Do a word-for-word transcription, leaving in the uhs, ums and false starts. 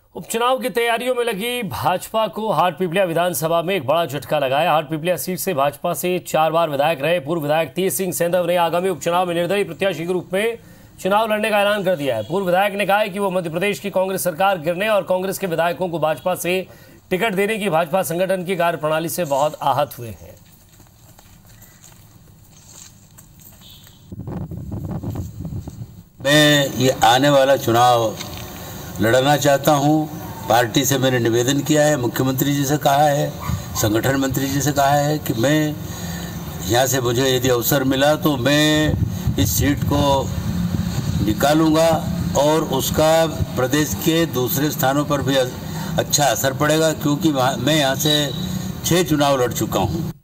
उपचुनाव की तैयारियों में लगी भाजपा को हाटपिपलिया विधानसभा में एक बड़ा झटका लगाया। हाटपिपलिया सीट से भाजपा से चार बार विधायक रहे पूर्व विधायक तेज सिंह सेंधव ने आगामी उपचुनाव में निर्दलीय प्रत्याशी के रूप में चुनाव लड़ने का ऐलान कर दिया है। पूर्व विधायक ने कहा है कि वो मध्य प्रदेश की कांग्रेस सरकार गिरने और कांग्रेस के विधायकों को भाजपा से टिकट देने की भाजपा संगठन की कार्यप्रणाली से बहुत आहत हुए हैं। मैं ये आने वाला चुनाव लड़ना चाहता हूँ। पार्टी से मैंने निवेदन किया है, मुख्यमंत्री जी से कहा है, संगठन मंत्री जी से कहा है कि मैं यहाँ से मुझे यदि अवसर मिला तो मैं इस सीट को निकालूंगा और उसका प्रदेश के दूसरे स्थानों पर भी अच्छा असर पड़ेगा, क्योंकि मैं यहाँ से छह चुनाव लड़ चुका हूँ।